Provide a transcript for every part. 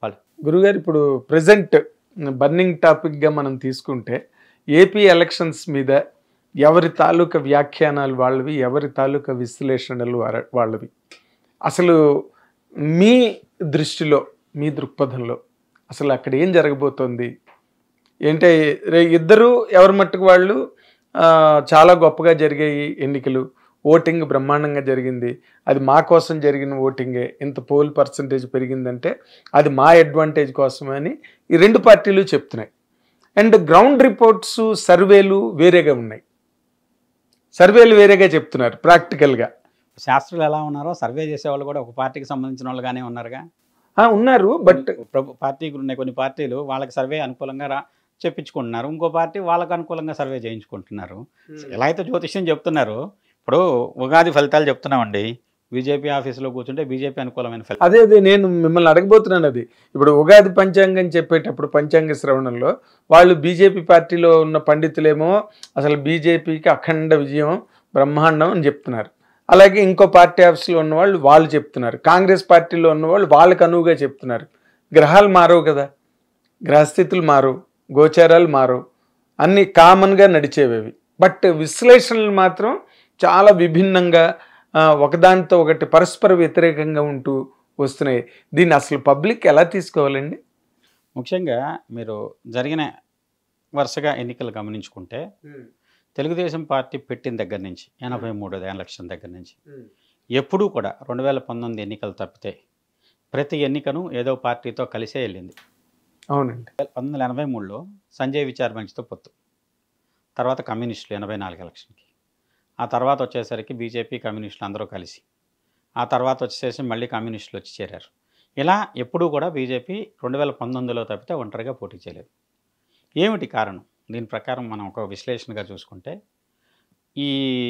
వాళ్ళు. గురుగారు ఇప్పుడు ప్రెజెంట్ బర్నింగ్ టాపిక్గా మనం తీసుకుంటే ఏపీ ఎలక్షన్స్ మీద ఎవరి తాలూకా వ్యాఖ్యానాలు వాళ్ళవి, ఎవరి తాలూకా విశ్లేషణలు వాళ్ళవి. అసలు మీ దృష్టిలో, మీ దృక్పథంలో అసలు అక్కడ ఏం జరగబోతోంది ఏంటే? ఇద్దరు ఎవరి మట్టుకు వాళ్ళు చాలా గొప్పగా జరిగాయి ఎన్నికలు, ఓటింగ్ బ్రహ్మాండంగా జరిగింది, అది మా కోసం జరిగిన ఓటింగే, ఇంత పోల్ పర్సంటేజ్ పెరిగిందంటే అది మా అడ్వాంటేజ్ కోసమని ఈ రెండు పార్టీలు చెప్తున్నాయి. అండ్ గ్రౌండ్ రిపోర్ట్స్, సర్వేలు వేరేగా ఉన్నాయి. సర్వేలు వేరేగా చెప్తున్నారు ప్రాక్టికల్గా. శాస్త్రులు ఎలా ఉన్నారో సర్వే చేసేవాళ్ళు కూడా ఒక పార్టీకి సంబంధించిన వాళ్ళుగానే ఉన్నారుగా. ఉన్నారు, బట్ పార్టీలు ఉన్నాయి, కొన్ని పార్టీలు వాళ్ళకి సర్వే అనుకూలంగా చెప్పించుకుంటున్నారు, ఇంకో పార్టీ వాళ్ళకు అనుకూలంగా సర్వే చేయించుకుంటున్నారు. ఎలా అయితే జ్యోతిష్యం చెప్తున్నారు, ఇప్పుడు ఉగాది ఫలితాలు చెప్తున్నామండి, బీజేపీ ఆఫీసులో కూర్చుంటే బీజేపీ అనుకూలమైన ఫలితం. అదే నేను మిమ్మల్ని అడగబోతున్నాను. అది ఇప్పుడు ఉగాది పంచాంగం చెప్పేటప్పుడు పంచాంగ శ్రవణంలో వాళ్ళు బీజేపీ పార్టీలో ఉన్న పండితులేమో అసలు బీజేపీకి అఖండ విజయం బ్రహ్మాండం అని చెప్తున్నారు. అలాగే ఇంకో పార్టీ ఆఫీస్లో ఉన్నవాళ్ళు వాళ్ళు చెప్తున్నారు, కాంగ్రెస్ పార్టీలో ఉన్నవాళ్ళు వాళ్ళకు అనువుగా చెప్తున్నారు. గ్రహాలు మారవు కదా, గ్రహస్థితులు మారవు, గోచారాలు మారవు, అన్నీ కామన్గా నడిచేవి. బట్ విశ్లేషణలు మాత్రం చాలా విభిన్నంగా, ఒకదానితో ఒకటి పరస్పర వ్యతిరేకంగా ఉంటూ వస్తున్నాయి. దీన్ని అసలు పబ్లిక్ ఎలా తీసుకోవాలండి? ముఖ్యంగా మీరు జరిగిన వరుసగా ఎన్నికలు గమనించుకుంటే తెలుగుదేశం పార్టీ పెట్టిన దగ్గర నుంచి 83 ఎలక్షన్ దగ్గర నుంచి ఎప్పుడూ కూడా 2019 ఎన్నికలు తప్పితే ప్రతి ఎన్నికను ఏదో పార్టీతో కలిసే వెళ్ళింది. అవునండి. 1983లో సంజయ్ విచార్ మంచితో పొత్తు, తర్వాత కమ్యూనిస్టులు 84 ఎలక్షన్కి, ఆ తర్వాత వచ్చేసరికి బీజేపీ కమ్యూనిస్టులు అందరూ కలిసి, ఆ తర్వాత వచ్చేసి మళ్ళీ కమ్యూనిస్టులు వచ్చి చేరారు. ఇలా ఎప్పుడూ కూడా బీజేపీ 2019లో తప్పితే ఒంటరిగా పోటీ చేయలేదు. ఏమిటి కారణం? దీని ప్రకారం మనం ఒక విశ్లేషణగా చూసుకుంటే, ఈ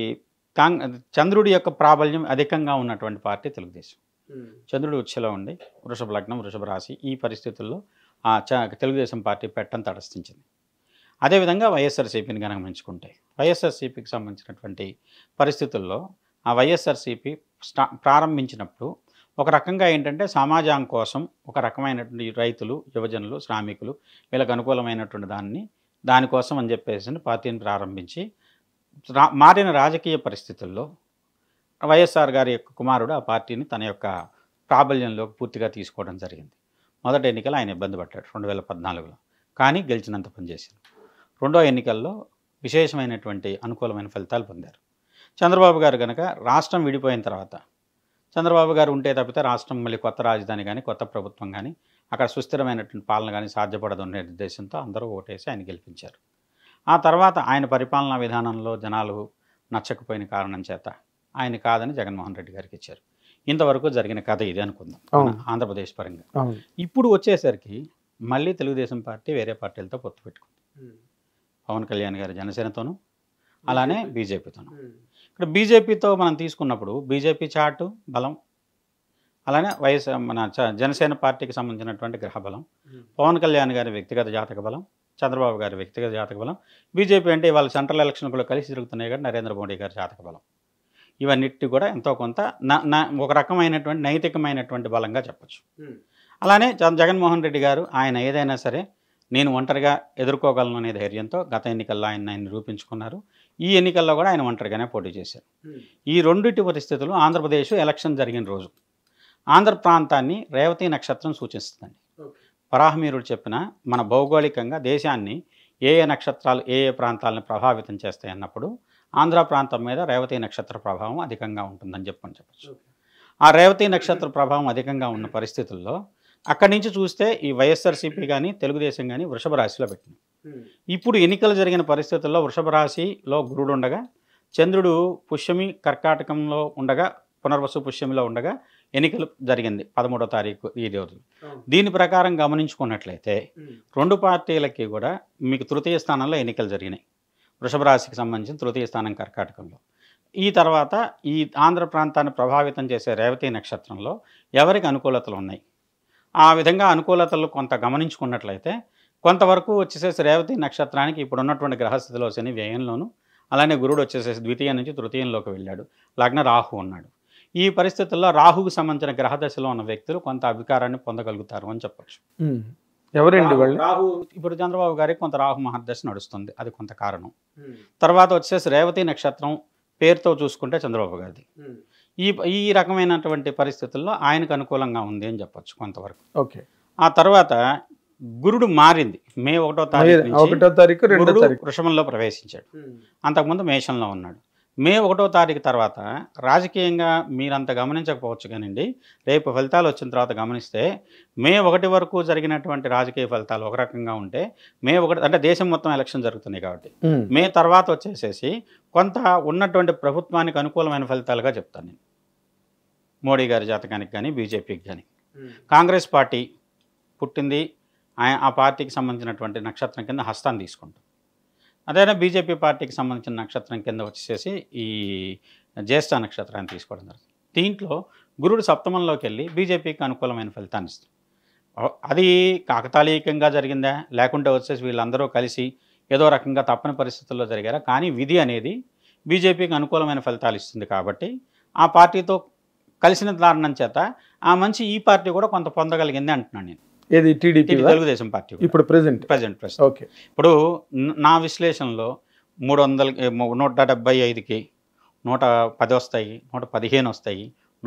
చంద్రుడి యొక్క ప్రాబల్యం అధికంగా ఉన్నటువంటి పార్టీ తెలుగుదేశం. చంద్రుడు ఉచ్ఛలో ఉండి వృషభ లగ్నం, వృషభ రాశి, ఈ పరిస్థితుల్లో తెలుగుదేశం పార్టీ పెట్టని తటస్థించింది. అదేవిధంగా వైఎస్ఆర్సీపీని గమనించుకుంటే వైఎస్ఆర్సీపీకి సంబంధించినటువంటి పరిస్థితుల్లో ఆ వైఎస్ఆర్సీపీ ప్రారంభించినప్పుడు ఒక రకంగా ఏంటంటే సమాజం కోసం ఒక రకమైనటువంటి రైతులు, యువజనులు, శ్రామికులు వీళ్ళకి అనుకూలమైనటువంటి దానికోసం అని చెప్పేసి పార్టీని ప్రారంభించి మారిన రాజకీయ పరిస్థితుల్లో వైఎస్ఆర్ గారి యొక్క కుమారుడు ఆ పార్టీని తన యొక్క ప్రాబల్యంలోకి పూర్తిగా తీసుకోవడం జరిగింది. మొదటి ఎన్నికలు ఆయన ఇబ్బంది పడ్డాడు 2014లో, కానీ గెలిచినంత పనిచేశారు. రెండో ఎన్నికల్లో విశేషమైనటువంటి అనుకూలమైన ఫలితాలు పొందారు. చంద్రబాబు గారు కనుక రాష్ట్రం విడిపోయిన తర్వాత చంద్రబాబు గారు ఉంటే తప్పితే రాష్ట్రం మళ్ళీ కొత్త రాజధాని కానీ కొత్త ప్రభుత్వం కానీ అక్కడ సుస్థిరమైనటువంటి పాలన కానీ సాధ్యపడదు అనే ఉద్దేశంతో అందరూ ఓటేసి ఆయన గెలిపించారు. ఆ తర్వాత ఆయన పరిపాలనా విధానంలో జనాలు నచ్చకపోయిన కారణం చేత ఆయన కాదని జగన్మోహన్ రెడ్డి గారికి ఇచ్చారు. ఇంతవరకు జరిగిన కథ ఇది అనుకుందాం ఆంధ్రప్రదేశ్ పరంగా. ఇప్పుడు వచ్చేసరికి మళ్ళీ తెలుగుదేశం పార్టీ వేరే పార్టీలతో పొత్తు పెట్టుకుంది. పవన్ కళ్యాణ్ గారి జనసేనతోనూ అలానే బీజేపీతోనూ. ఇక్కడ బీజేపీతో మనం తీసుకున్నప్పుడు బీజేపీ చాటు బలం, అలానే మన జనసేన పార్టీకి సంబంధించినటువంటి గ్రహ బలం, పవన్ కళ్యాణ్ గారి వ్యక్తిగత జాతక బలం, చంద్రబాబు గారి వ్యక్తిగత జాతక బలం, బీజేపీ అంటే వాళ్ళ సెంట్రల్ ఎలక్షన్ కూడా కలిసి జరుగుతున్నాయి కాబట్టి నరేంద్ర మోడీ గారి జాతక బలం, ఇవన్నిటి కూడా ఎంతో కొంత ఒక రకమైనటువంటి నైతికమైనటువంటి బలంగా చెప్పచ్చు. అలానే జగన్మోహన్ రెడ్డి గారు ఆయన ఏదైనా సరే నేను ఒంటరిగా ఎదుర్కోగలను అనే ధైర్యంతో గత ఎన్నికల్లో ఆయన నిరూపించుకున్నారు. ఈ ఎన్నికల్లో కూడా ఆయన ఒంటరిగానే పోటీ చేశారు. ఈ రెండింటి పరిస్థితులు ఆంధ్రప్రదేశ్ ఎలక్షన్ జరిగిన రోజు ఆంధ్ర ప్రాంతాన్ని రేవతి నక్షత్రం సూచిస్తుందండి. వరాహమీరుడు చెప్పిన మన భౌగోళికంగా దేశాన్ని ఏ ఏ నక్షత్రాలు ఏ ఏ ప్రాంతాలను ప్రభావితం చేస్తాయి అన్నప్పుడు ఆంధ్ర ప్రాంతం మీద రేవతి నక్షత్ర ప్రభావం అధికంగా ఉంటుందని చెప్పచ్చు. ఆ రేవతి నక్షత్ర ప్రభావం అధికంగా ఉన్న పరిస్థితుల్లో అక్కడి నుంచి చూస్తే ఈ వైఎస్ఆర్సీపీ కానీ తెలుగుదేశం కానీ వృషభ రాశిలో పెట్టింది. ఇప్పుడు ఎన్నికలు జరిగిన పరిస్థితుల్లో వృషభ రాశిలో గురుడు ఉండగా, చంద్రుడు పుష్యమి కర్కాటకంలో ఉండగా, పునర్వసు పుష్యమిలో ఉండగా ఎన్నికలు జరిగింది 13వ తారీఖు ఈ రోజు. దీని ప్రకారం గమనించుకున్నట్లయితే రెండు పార్టీలకి కూడా మీకు తృతీయ స్థానంలో ఎన్నికలు జరిగినాయి. వృషభ రాశికి సంబంధించిన తృతీయ స్థానం కర్కాటకంలో. ఈ తర్వాత ఈ ఆంధ్ర ప్రాంతాన్ని ప్రభావితం చేసే రేవతి నక్షత్రంలో ఎవరికి అనుకూలతలు ఉన్నాయి, ఆ విధంగా అనుకూలతలు కొంత గమనించుకున్నట్లయితే కొంతవరకు వచ్చేసేసి రేవతి నక్షత్రానికి ఇప్పుడు ఉన్నటువంటి గ్రహస్థితిలో శని వ్యయంలోను, అలానే గురుడు వచ్చేసేసి ద్వితీయం నుంచి తృతీయంలోకి వెళ్ళాడు, లగ్న రాహు ఉన్నాడు. ఈ పరిస్థితుల్లో రాహుకు సంబంధించిన గ్రహదశలో ఉన్న వ్యక్తులు కొంత అధికారాన్ని పొందగలుగుతారు అని చెప్పచ్చు. ఎవరండి వాళ్ళు? రాహు ఇప్పుడు చంద్రబాబు గారికి కొంత రాహు మహర్దశ నడుస్తుంది, అది కొంత కారణం. తర్వాత వచ్చేసి రేవతి నక్షత్రం పేరుతో చూసుకుంటే చంద్రబాబు గారిది. ఈ రకమైనటువంటి పరిస్థితుల్లో ఆయనకు అనుకూలంగా ఉంది అని చెప్పచ్చు కొంతవరకు. ఓకే. ఆ తర్వాత గురుడు మారింది. మే 1వ తారీఖు నుంచి 1వ తారీఖు 2వ గురుడు తారీఖు వృషభంలో ప్రవేశించాడు. అంతకుముందు మేషంలో ఉన్నాడు. మే 1వ తారీఖు తర్వాత రాజకీయంగా మీరంత గమనించకపోవచ్చు కానివ్వండి, రేపు ఫలితాలు వచ్చిన తర్వాత గమనిస్తే మే 1 వరకు జరిగినటువంటి రాజకీయ ఫలితాలు ఒక రకంగా ఉంటే, మే 1 అంటే దేశం మొత్తం ఎలక్షన్ జరుగుతున్నాయి కాబట్టి, మే తర్వాత వచ్చేసేసి కొంత ఉన్నటువంటి ప్రభుత్వానికి అనుకూలమైన ఫలితాలుగా చెప్తాను నేను. మోడీ గారి జాతకానికి కానీ బీజేపీకి కానీ. కాంగ్రెస్ పార్టీ పుట్టింది ఆ పార్టీకి సంబంధించినటువంటి నక్షత్రం కింద హస్తాన్ని తీసుకుంటాం. అదేనా బీజేపీ పార్టీకి సంబంధించిన నక్షత్రం కింద వచ్చేసి ఈ జ్యేష్ఠ నక్షత్రాన్ని తీసుకోవడం జరుగుతుంది. దీంట్లో గురుడు సప్తమంలోకి వెళ్ళి బీజేపీకి అనుకూలమైన ఫలితాన్ని ఇస్తుంది. అది కాకతాళీయంగా జరిగిందా, లేకుంటే వచ్చేసి వీళ్ళందరూ కలిసి ఏదో రకంగా తప్పని పరిస్థితుల్లో జరిగారా? కానీ విధి అనేది బీజేపీకి అనుకూలమైన ఫలితాలు ఇస్తుంది కాబట్టి ఆ పార్టీతో కలిసిన కారణం చేత ఆ మంచి ఈ పార్టీ కూడా కొంత పొందగలిగింది అంటున్నాను నేను. ఏది? టీడీపీ, తెలుగుదేశం పార్టీ ఇప్పుడు ప్రెసెంట్. ఓకే. ఇప్పుడు నా విశ్లేషణలో 175కి 110 వస్తాయి, 115 వస్తాయి,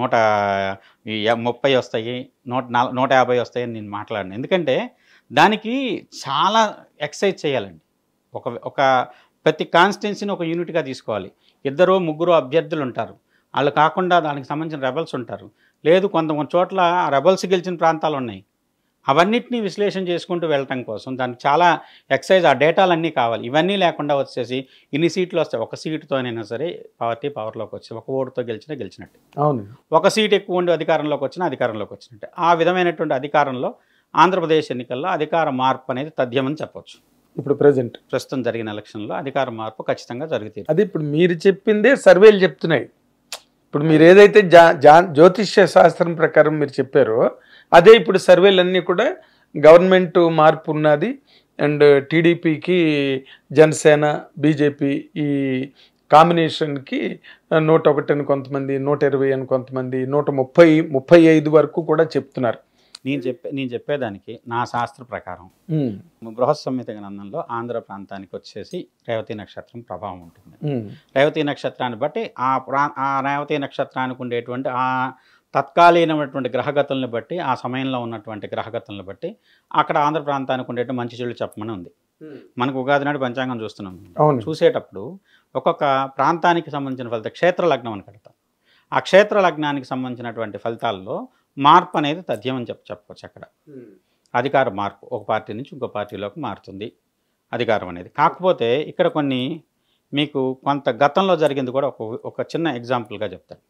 130 వస్తాయి, 150 వస్తాయి అని నేను మాట్లాడను. ఎందుకంటే దానికి చాలా ఎక్సర్సైజ్ చేయాలండి. ఒక ప్రతి కాన్స్టిట్యున్సీని ఒక యూనిట్గా తీసుకోవాలి. 2 3 అభ్యర్థులు ఉంటారు, వాళ్ళు కాకుండా దానికి సంబంధించిన రెబల్స్ ఉంటారు, లేదు కొంత చోట్ల రెబల్స్ గెలిచిన ప్రాంతాలు ఉన్నాయి. అవన్నిటినీ విశ్లేషణ చేసుకుంటూ వెళ్ళటం కోసం దానికి చాలా ఎక్సైజ్, ఆ డేటాలన్నీ కావాలి. ఇవన్నీ లేకుండా వచ్చేసి ఇన్ని సీట్లు వస్తాయి, ఒక సీటుతోనైనా సరే పార్టీ పవర్లోకి వచ్చి ఒక ఓటుతో గెలిచినట్టు. అవును. ఒక సీటు ఎక్కువ ఉండి అధికారంలోకి వచ్చినట్టే. ఆ విధమైనటువంటి అధికారంలో ఆంధ్రప్రదేశ్ ఎన్నికల్లో అధికార మార్పు అనేది తథ్యమని చెప్పవచ్చు. ఇప్పుడు ప్రస్తుతం జరిగిన ఎలక్షన్లో అధికార మార్పు ఖచ్చితంగా జరుగుతుంది. అది ఇప్పుడు మీరు చెప్పిందే సర్వేలు చెప్తున్నాయి. ఇప్పుడు మీరు ఏదైతే జ్యోతిష్య శాస్త్రం ప్రకారం మీరు చెప్పారో అదే ఇప్పుడు సర్వేలన్నీ కూడా గవర్నమెంట్ మార్పు ఉన్నది. అండ్ టీడీపీకి జనసేన బీజేపీ ఈ కాంబినేషన్కి 101 అని కొంతమంది, 120 అని కొంతమంది, 135 వరకు కూడా చెప్తున్నారు. నేను చెప్పేదానికి నా శాస్త్ర ప్రకారం బృహత్ సంహిత గ్రంథంలో ఆంధ్ర ప్రాంతానికి వచ్చేసి రేవతి నక్షత్రం ప్రభావం ఉంటుంది. రేవతి నక్షత్రాన్ని బట్టి ఆ రేవతి నక్షత్రానికి ఉండేటువంటి ఆ తత్కాలీనమైనటువంటి గ్రహగతులను బట్టి, ఆ సమయంలో ఉన్నటువంటి గ్రహగతులను బట్టి అక్కడ ఆంధ్ర ప్రాంతానికి ఉండేటువంటి మంచి చెడు చెప్పమని ఉంది. మనకు ఉగాది నాడు పంచాంగం చూస్తున్నాం. చూసేటప్పుడు ఒక్కొక్క ప్రాంతానికి సంబంధించిన ఫలితం క్షేత్ర లగ్నం అని కడతాం. ఆ క్షేత్ర లగ్నానికి సంబంధించినటువంటి ఫలితాల్లో మార్పు అనేది తథ్యం అని చెప్పవచ్చు. అక్కడ అధికార మార్పు ఒక పార్టీ నుంచి ఇంకో పార్టీలోకి మారుతుంది అధికారం అనేది. కాకపోతే ఇక్కడ కొన్ని మీకు కొంత గతంలో జరిగింది కూడా ఒక చిన్న ఎగ్జాంపుల్గా చెప్తాను.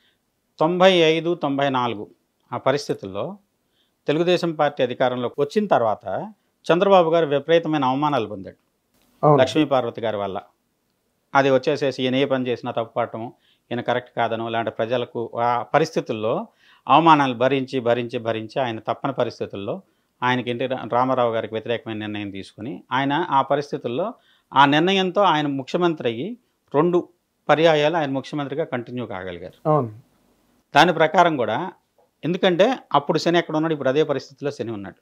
95, 94 ఆ పరిస్థితుల్లో తెలుగుదేశం పార్టీ అధికారంలోకి వచ్చిన తర్వాత చంద్రబాబు గారు విపరీతమైన అవమానాలు పొందాడు లక్ష్మీపార్వతి గారి వల్ల. అది వచ్చేసేసి ఈయన ఏ పని చేసినా తప్పుపడటం, ఈయన కరెక్ట్ కాదనో, లేదంటే ప్రజలకు ఆ పరిస్థితుల్లో అవమానాలు భరించి ఆయన తప్పని పరిస్థితుల్లో ఆయనకి ఎన్టీ రామారావు గారికి వ్యతిరేకమైన నిర్ణయం తీసుకుని ఆయన ఆ పరిస్థితుల్లో ఆ నిర్ణయంతో ఆయన ముఖ్యమంత్రి అయ్యి 2 పర్యాయాలు ఆయన ముఖ్యమంత్రిగా కంటిన్యూ కాగలిగారు. దాని ప్రకారం కూడా ఎందుకంటే అప్పుడు శని ఎక్కడ ఉన్నాడు, ఇప్పుడు అదే పరిస్థితిలో శని ఉన్నాడు.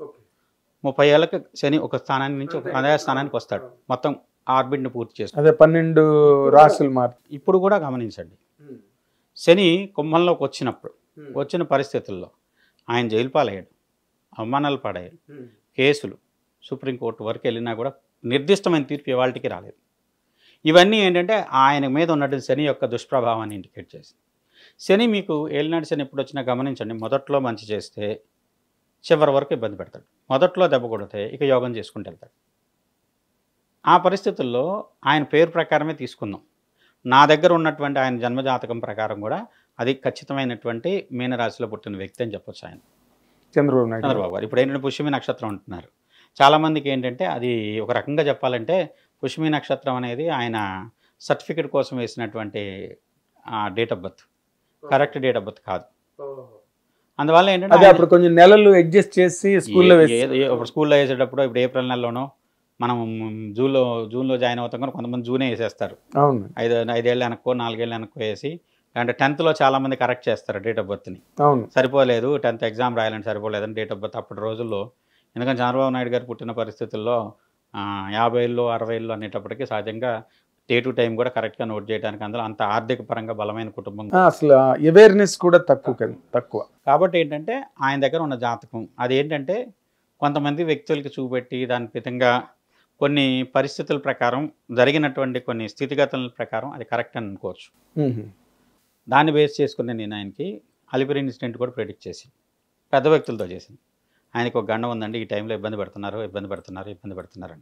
30 ఏళ్ళకి శని ఒక స్థానాన్ని నుంచి అదే స్థానానికి వస్తాడు, మొత్తం ఆర్బిట్ని పూర్తి చేస్తాడు. అదే 12 రాశులు మార్పు. ఇప్పుడు కూడా గమనించండి, శని కుంభంలోకి వచ్చిన పరిస్థితుల్లో ఆయన జైలు పాలయ్యాడు, అవమానాలు పడయ్యాడు, కేసులు సుప్రీంకోర్టు వరకు వెళ్ళినా కూడా నిర్దిష్టమైన తీర్పు ఇవాళకి రాలేదు. ఇవన్నీ ఏంటంటే ఆయన మీద ఉన్నటువంటి శని యొక్క దుష్ప్రభావాన్ని ఇండికేట్ చేసింది. శని మీకు ఏలినాటి శని ఎప్పుడు వచ్చినా గమనించండి, మొదట్లో మంచి చేస్తే చివరి వరకు ఇబ్బంది పెడతాడు, మొదట్లో దెబ్బ కొడితే ఇక యోగం చేసుకుంటూ వెళ్తాడు. ఆ పరిస్థితుల్లో ఆయన పేరు ప్రకారమే తీసుకుందాం, నా దగ్గర ఉన్నటువంటి ఆయన జన్మజాతకం ప్రకారం కూడా అది ఖచ్చితమైనటువంటి మీనరాశిలో పుట్టిన వ్యక్తి అని చెప్పొచ్చు. ఆయన చంద్రబాబు గారు ఇప్పుడు ఏంటంటే పుష్యమి నక్షత్రం అంటున్నారు. చాలామందికి ఏంటంటే అది ఒక రకంగా చెప్పాలంటే పుష్యమి నక్షత్రం అనేది ఆయన సర్టిఫికెట్ కోసం వేసినటువంటి date of birth, correct date of birth కాదు. అందువల్ల ఏంటంటే అప్పుడు కొంచెం నెలలు అడ్జస్ట్ చేసి స్కూల్లో వేసేటప్పుడు ఇప్పుడు ఏప్రిల్ నెలలోనో మనం జూన్లో జాయిన్ అవుతాం కానీ కొంతమంది జూనే వేసేస్తారు. 5 ఏళ్ళు వెనక్కో 4 ఏళ్ళు వెనక్కో వేసి అంటే 10th చాలామంది కరెక్ట్ చేస్తారు డేట్ ఆఫ్ బర్త్ని. అవును. సరిపోలేదు 10th ఎగ్జామ్ రాయాలని సరిపోలేదని డేట్ ఆఫ్ బర్త్ అప్పటి రోజుల్లో. ఎందుకంటే చంద్రబాబు నాయుడు గారు పుట్టిన పరిస్థితుల్లో 50 60 అనేటప్పటికీ సహజంగా డే టు టైం కూడా కరెక్ట్గా నోట్ చేయడానికి అందులో అంత ఆర్థిక పరంగా బలమైన కుటుంబం అసలు అవేర్నెస్ కూడా తక్కువ. కాబట్టి ఏంటంటే ఆయన దగ్గర ఉన్న జాతకం అదేంటంటే కొంతమంది వ్యక్తులకి చూపెట్టి దాని విధంగా కొన్ని పరిస్థితుల ప్రకారం జరిగినటువంటి కొన్ని స్థితిగతుల ప్రకారం అది కరెక్ట్ అని అనుకోవచ్చు. దాన్ని బేస్ చేసుకుని నేను ఆయనకి అలిపిరి ఇన్సిడెంట్ కూడా ప్రెడిక్ట్ చేసి పెద్ద వ్యక్తులతో చేసింది. ఆయనకు ఒక గండం ఉందండి, ఈ టైంలో ఇబ్బంది పెడుతున్నారని.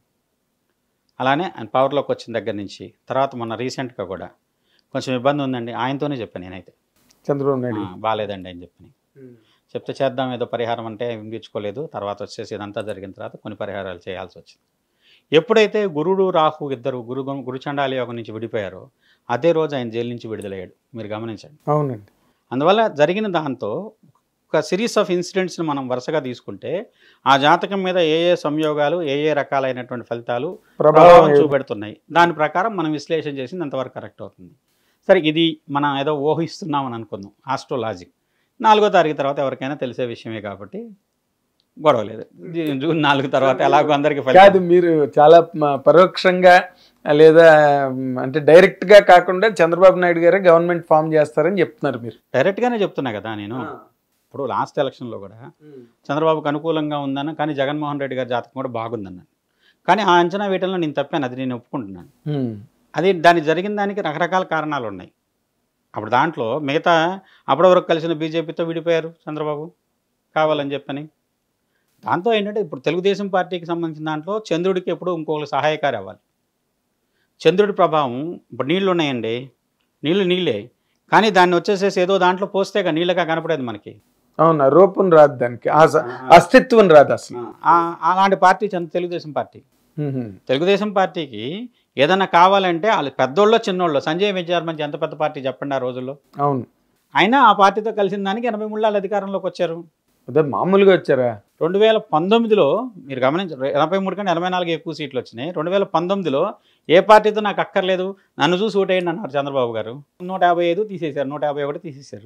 అలానే ఆయన పవర్లోకి వచ్చిన దగ్గర నుంచి తర్వాత మొన్న రీసెంట్గా కూడా కొంచెం ఇబ్బంది ఉందండి, ఆయనతోనే చెప్పాను నేనైతే. చంద్రబాబు నాయుడు బాగాలేదండి అని చెప్తే చేద్దాం ఏదో పరిహారం అంటే వినిపించుకోలేదు. తర్వాత వచ్చేసి ఇదంతా జరిగిన తర్వాత కొన్ని పరిహారాలు చేయాల్సి వచ్చింది. ఎప్పుడైతే గురుడు రాహు ఇద్దరు గురుచండాలి యోగం నుంచి విడిపోయారో అదే రోజు ఆయన జైలు నుంచి విడుదలయ్యాడు. మీరు గమనించండి. అవునండి. అందువల్ల జరిగిన దాంతో ఒక సిరీస్ ఆఫ్ ఇన్సిడెంట్స్ని మనం వరుసగా తీసుకుంటే ఆ జాతకం మీద ఏ సంయోగాలు ఏ రకాలైనటువంటి ఫలితాలు ప్రభావం చూపెడుతున్నాయి దాని ప్రకారం మనం విశ్లేషణ చేసింది అంతవరకు కరెక్ట్ అవుతుంది. సరే, ఇది మనం ఏదో ఊహిస్తున్నామని అనుకుందాం, ఆస్ట్రోలాజిక్. 4వ తారీఖు తర్వాత ఎవరికైనా తెలిసే విషయమే కాబట్టి గొడవలేదు. జూన్ 4 తర్వాత ఎలాగో అందరికీ కాదు, మీరు చాలా పరోక్షంగా లేదా అంటే డైరెక్ట్గా కాకుండా చంద్రబాబు నాయుడు గారే గవర్నమెంట్ ఫామ్ చేస్తారని చెప్తున్నారు. మీరు డైరెక్ట్గానే చెప్తున్నా కదా నేను. ఇప్పుడు లాస్ట్ ఎలక్షన్లో కూడా చంద్రబాబుకు అనుకూలంగా ఉందన్న, కానీ జగన్మోహన్ రెడ్డి గారి జాతకం కూడా బాగుందన్నాను. కానీ ఆ అంచనా వేయడంలో నేను తప్పాను, అది నేను ఒప్పుకుంటున్నాను. అది దానికి జరిగిన దానికి రకరకాల కారణాలు ఉన్నాయి. అప్పుడు దాంట్లో మిగతా అప్పటి వరకు కలిసిన బీజేపీతో విడిపోయారు చంద్రబాబు కావాలని చెప్పని. దాంతో ఏంటంటే ఇప్పుడు తెలుగుదేశం పార్టీకి సంబంధించిన దాంట్లో చంద్రుడికి ఎప్పుడు ఇంకొకరు సహాయకారి అవ్వాలి. చంద్రుడి ప్రభావం ఇప్పుడు నీళ్లు ఉన్నాయండి, నీళ్ళే, కానీ దాన్ని వచ్చేసేసి ఏదో దాంట్లో పోస్తేగా నీళ్ళగా కనపడేది మనకి. అవునా, రూపం రాదు, దానికి అస్తిత్వం రాదు అసలు. అలాంటి పార్టీ తెలుగుదేశం పార్టీ. తెలుగుదేశం పార్టీకి ఏదైనా కావాలంటే వాళ్ళు పెద్దోళ్ళు చిన్నోళ్ళు. సంజయ్ విద్యార్థి ఎంత పెద్ద పార్టీ చెప్పండి ఆ రోజుల్లో. అవును. అయినా ఆ పార్టీతో కలిసిన దానికి 83 అధికారంలోకి వచ్చారు. అదే మామూలుగా వచ్చారా? 2019లో మీరు గమనించారు, 83 కంటే 84 ఎక్కువ సీట్లు వచ్చినాయి. 2019లో ఏ పార్టీతో నాకు అక్కర్లేదు, నన్ను చూసి ఓటేయండి అన్నారు చంద్రబాబు గారు. 155 తీసేశారు, 151 తీసేశారు.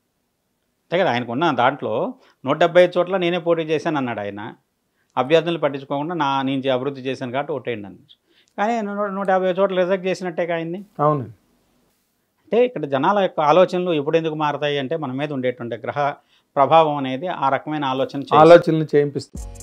అంతే కదా, ఆయనకున్న దాంట్లో 175 చోట్ల నేనే పోటీ చేశాను అన్నాడు ఆయన. అభ్యర్థులు పట్టించుకోకుండా నేను అభివృద్ధి చేశాను కాబట్టి ఓటేయండి అన్నారు. కానీ 150 చోట్ల రిజెక్ట్ చేసినట్టే ఆయన్ని. అవును. అంటే ఇక్కడ జనాల యొక్క ఆలోచనలు ఎప్పుడు ఎందుకు మారతాయి అంటే మన మీద ఉండేటువంటి గ్రహ ప్రభావం అనేది ఆ రకమైన ఆలోచనలు చేయిస్తుంది.